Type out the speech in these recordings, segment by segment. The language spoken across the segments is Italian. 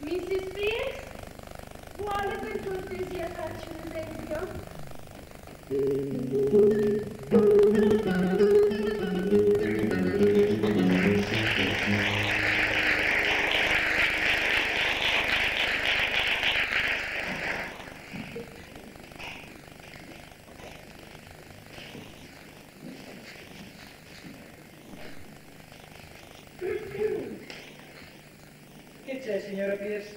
Mrs. Pierce, vuole per cortesia farci un esempio? Che c'è, signora Pierce?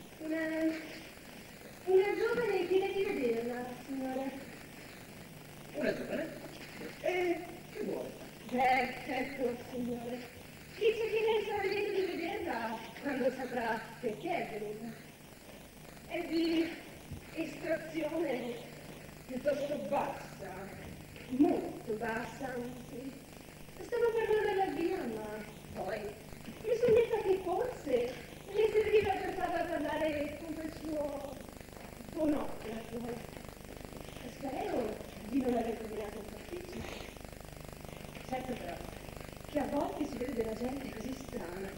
Una giovane chiede di vederla, signore. Una giovane? E che vuole? Ecco, signore. Dice che lei sta vedendo di vederla quando saprà perché è venuta. È di estrazione piuttosto bassa, molto bassa, anzi. Stavo parlando della via, ma poi mi sono detta che forse le serviva per farla parlare con quel suo fonografo. Spero di non aver combinato un pasticcio. Certo però, che a volte si vede della gente così strana.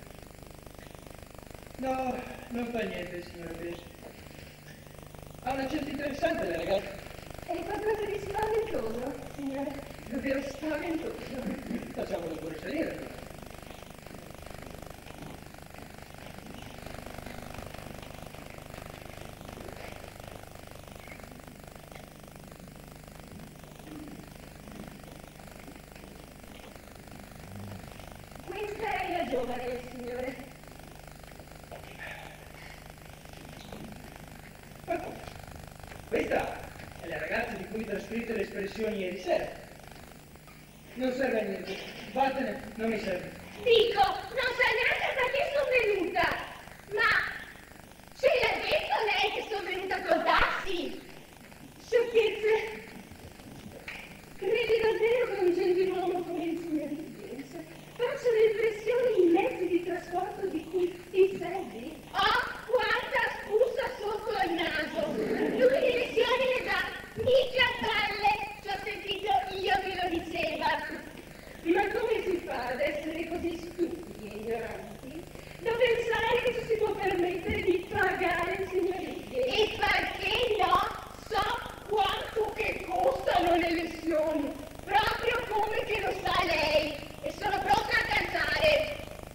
No, non fa niente, signora Pierce. Ha un accento interessante la ragazza. È qualcosa di spaventoso, signore. Davvero spaventoso. Facciamolo pure salire. Questa è la giovane, signore. Questa è la ragazza di cui mi trasferite le espressioni ieri sera. Non serve a niente. Vattene, non mi serve. Dico, non sa neanche perché sono venuta. Ma ce l'ha detto lei che sono venuta col taxi? Sciocchezze. Credi davvero che un gentiluomo come il signor Higgins faccia le impressioni in mezzi di trasporto di cui ti servi? Oh, quanta spusa sotto il naso! Lui le lezioni le dà mici a palle, ci ho sentito io che lo diceva. Ma come si fa ad essere così stupidi e ignoranti da pensare che ci si può permettere di pagare il signor Higgins? E perché no? So quanto che costano le lezioni, proprio come che lo sa lei, e sono pronta a cantare.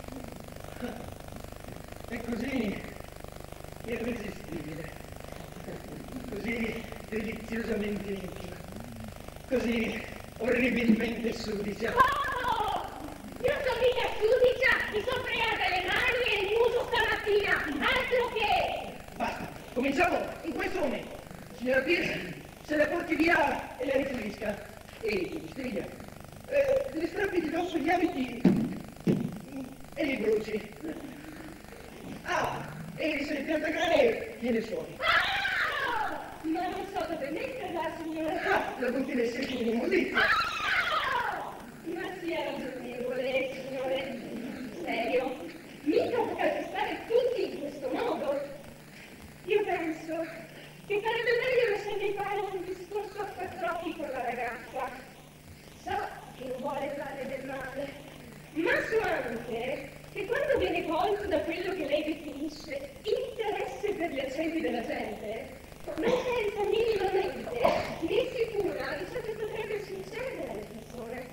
È così irresistibile, così deliziosamente intima, così orribilmente sudicia. Oh! Io sono mica sudicia, mi sono fregata le mani e il muso stamattina, altro che! Basta, cominciamo in questo momento. Signora Pierce, se la porti via e la ripulisca. E ti distriglia. Le strappi di dosso gli abiti e li bruci. Ah, e se il piantagrane gliene suoni. Ah! Ma non so dove metterla, signora. Ah, la butti nel secchio di immondizia. Ah! Ma sia ragionevole, signore. Serio, mica potete stare tutti in questo modo. Io penso che sarebbe meglio se mi fare un discorso a quattro occhi con la ragazza. So che non vuole fare del male, ma so anche che quando viene colto da quello che lei definisce interesse per gli accenti della gente, non pensa minimamente né sicura di ciò che potrebbe succedere alle persone.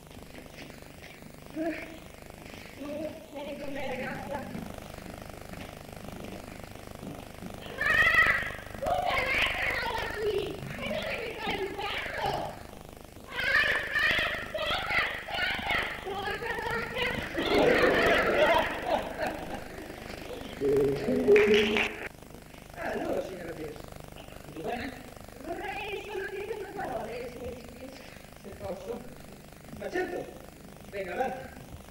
Vieni con me, ragazza. Allora, signora Pierce, tutto bene? Vorrei solo dire due parole, signor Higgins. Se posso? Ma certo, venga avanti.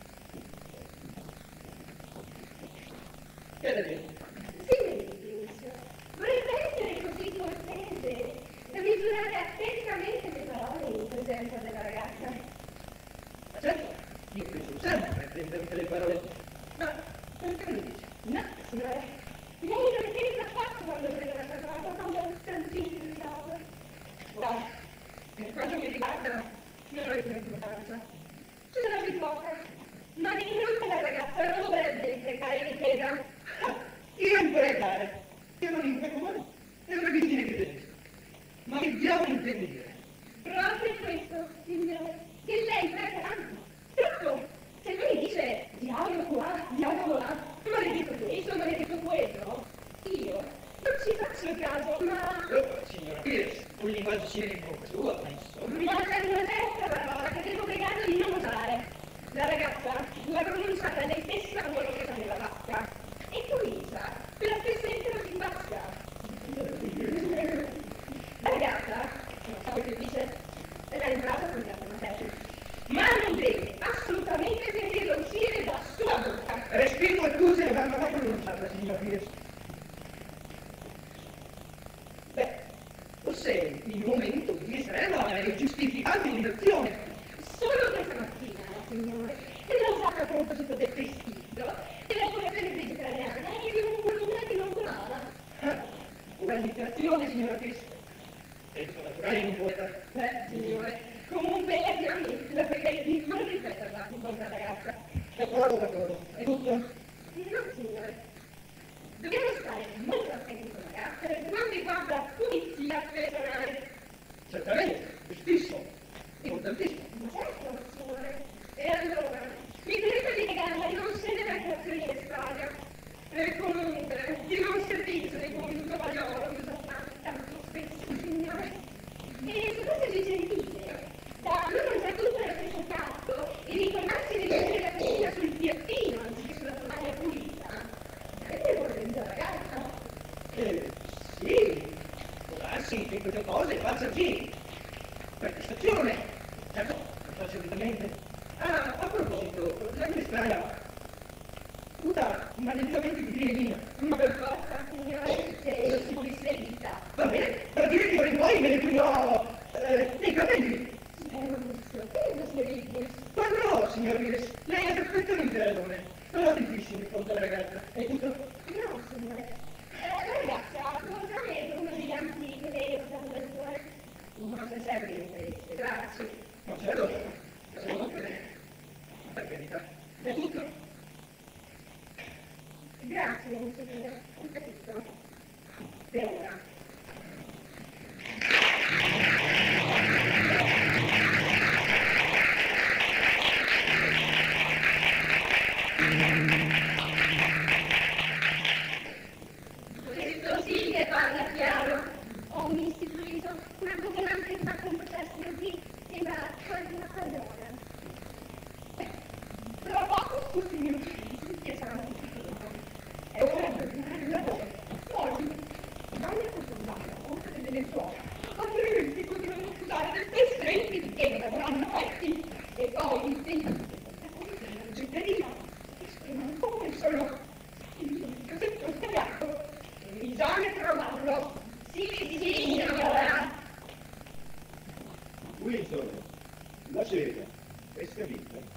Che da dire? Signor Higgins, vorrebbe essere così cortese da misurare attentamente le parole in presenza della ragazza. Ma certo, io penso sempre attentamente le parole. Ma perché lo dice? No, signore, lei non sembra affatto quando prende la parola, quando è un tantino di ritardo. Guarda, per quanto mi riguarda, non ho importanza. Ci sono abituata, ma di non la ragazza non dovrebbe cercare di chiedere. Io spiegare. Io non intendo male. È una vittina evidente. Ma che diavolo intende dire? Proprio questo, signore, che lei prega tanto. Troppo. Se lui dice diavolo qua, diavolo là, maledetto questo, maledetto quello, io non ci faccio caso, ma... Oh, signora Pierce, un linguaggio simile in bocca sua, ma insomma... Ma c'è una terza parola che devo pregarlo di non usare. La ragazza l'ha pronunciata lei stessa con quello che sta nella vasca. E comincia per la stessa intera in vasca. La ragazza, non so che dice, è la entrata con la materia. Ma non deve assolutamente vederlo uscire da sua bocca. Respiro accuse e vanno a pronunciarla, signora Pierce. Beh, forse il momento di estrema e giustificante imitazione. Solo questa mattina, signore, l'ho usata a proposito del vestito, della colazione vegetariana e di un volume che non colava. Una imitazione, signora Pierce. Penso naturale in un poeta. Signore, comunque è per me, la pregherei di non ripeterla con questa ragazza. D'accordo. È tutto? No, signore. Dobbiamo stare molto attenti con la ragazza per quanto riguarda pulizia personale. Certamente, giustissimo. Importantissimo. Certo, signore. E allora, mi prego di negarla di non scendere anche la figlia in strada. E comunque, di non servirsi di un tovagliolo che usa tanto spesso, signore. E su questo ci gentile, da non mangiare tutto nello stesso piatto e ricordarsi di mettere la cucina sul piattino anziché sulla tovaglia pulita. E poi vuole la ragazza. Sì, può darsi che queste cose faccia sì. Per prestazione. Certo, lo faccio solitamente. Ah, a proposito, la mia strada usa maledettamente di vino. Ma per forza, signore, se lo si pulisse in vita. Va bene, per dire che ora in poi me ne pulirò nei capelli. Che lo si Ma no, signor Willis, lei ha perfettamente ragione. Non ho tantissimo di fronte alla ragazza. È tutto? No, signore. La ragazza, cosa è uno degli antichi che lei ha usato per cuore? Non si serve di interesse, grazie. Ma certo, sono per carità. È tutto? Grazie, signore. Ho capito. Per ora. Questo sì che parla chiaro. Oh, mi istituito una governante che fa comportarsi così sembra quasi una padrona. Tra poco tutti i miei uffici che saranno istituito. È ora di terminare il lavoro. Poi, donne controllare oltre delle lenzuola, altrimenti continuano a usare del vestiti che avranno petti. E poi il tempo della raggetteria che scrivono come sono il casetto sbagliato. Bisogna trovarlo. Sì, signora. Wilson, la sera, è scavita.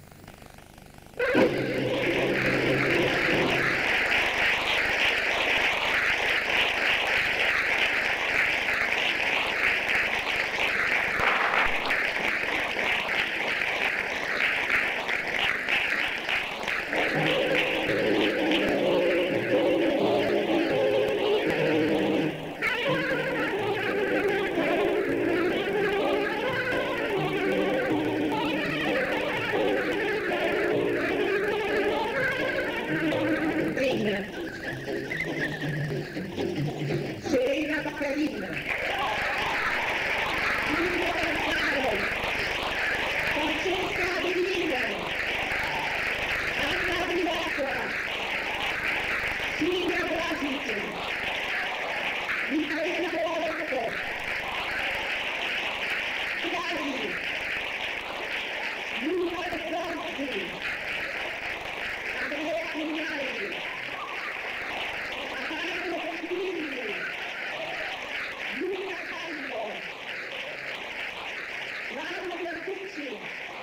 Serena Baccarina. Giulia Gonzalo. Francesca Adelina. Anna Rivacqua. Silvia Brasic. Micaela Polato. Gari. Giulia Florzi. Andrea Pugnali. Mario Contini. Giulia Caglio. Laura Bertucci.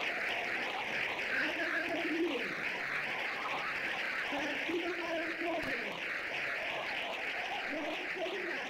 Anna Antonini. Martino Marantoni. Lorenzo Rinaldi.